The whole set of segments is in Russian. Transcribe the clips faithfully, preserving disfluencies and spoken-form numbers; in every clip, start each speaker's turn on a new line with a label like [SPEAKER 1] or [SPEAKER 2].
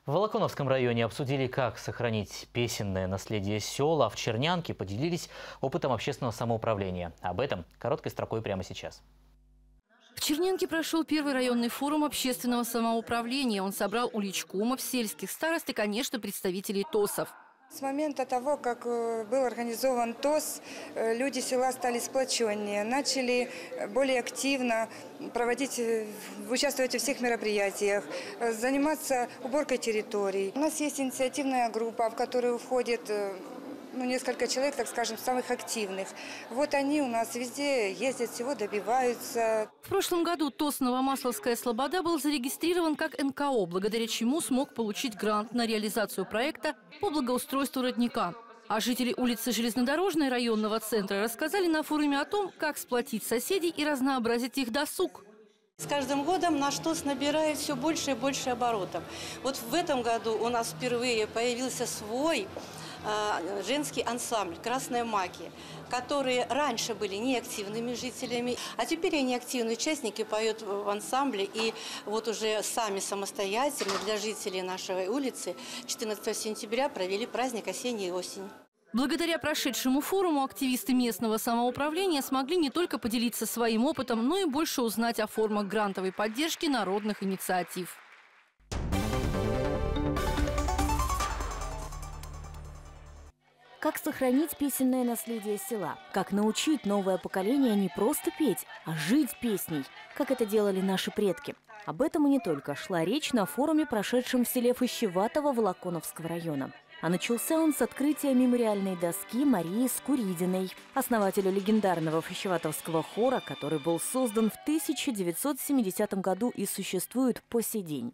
[SPEAKER 1] В Волоконовском районе обсудили, как сохранить песенное наследие сел, а в Чернянке поделились опытом общественного самоуправления. Об этом короткой строкой прямо сейчас.
[SPEAKER 2] В Чернянке прошел первый районный форум общественного самоуправления. Он собрал уличкомов, сельских старост и, конечно, представителей ТОСов.
[SPEAKER 3] С момента того, как был организован ТОС, люди села стали сплоченнее, начали более активно проводить, участвовать во всех мероприятиях, заниматься уборкой территорий. У нас есть инициативная группа, в которую входит ну, несколько человек, так скажем, самых активных. Вот они у нас везде ездят, всего добиваются.
[SPEAKER 2] В прошлом году ТОС «Новомасловская Слобода» был зарегистрирован как эн ка о, благодаря чему смог получить грант на реализацию проекта по благоустройству родника. А жители улицы Железнодорожной районного центра рассказали на форуме о том, как сплотить соседей и разнообразить их досуг.
[SPEAKER 4] С каждым годом наш ТОС набирает все больше и больше оборотов. Вот в этом году у нас впервые появился свой э, женский ансамбль «Красная магия», которые раньше были неактивными жителями, а теперь они активные участники, поют в ансамбле. И вот уже сами самостоятельно для жителей нашей улицы четырнадцатого сентября провели праздник «Осенняя осень».
[SPEAKER 2] Благодаря прошедшему форуму активисты местного самоуправления смогли не только поделиться своим опытом, но и больше узнать о формах грантовой поддержки народных инициатив.
[SPEAKER 5] Как сохранить песенное наследие села? Как научить новое поколение не просто петь, а жить песней, как это делали наши предки? Об этом и не только шла речь на форуме, прошедшем в селе Фыщеватово Волоконовского района. А начался он с открытия мемориальной доски Марии Скуридиной, основателя легендарного фыщеватовского хора, который был создан в тысяча девятьсот семидесятом году и существует по сей день.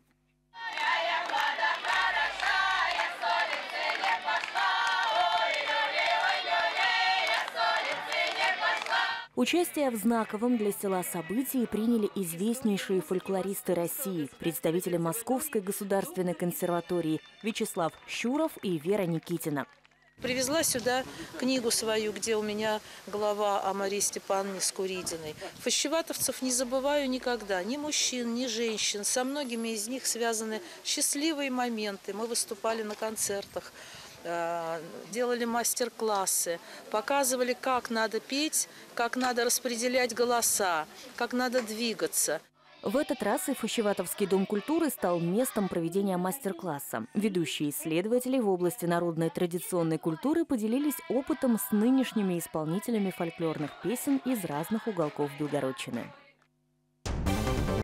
[SPEAKER 5] Участие в знаковом для села событии приняли известнейшие фольклористы России, представители Московской государственной консерватории Вячеслав Щуров и Вера Никитина.
[SPEAKER 6] Привезла сюда книгу свою, где у меня глава о Марии Степановне Скуридиной. Фыщеватовцев не забываю никогда, ни мужчин, ни женщин. Со многими из них связаны счастливые моменты. Мы выступали на концертах, делали мастер-классы, показывали, как надо петь, как надо распределять голоса, как надо двигаться.
[SPEAKER 5] В этот раз и Фыщеватовский дом культуры стал местом проведения мастер-класса. Ведущие исследователи в области народной традиционной культуры поделились опытом с нынешними исполнителями фольклорных песен из разных уголков Белгородчины.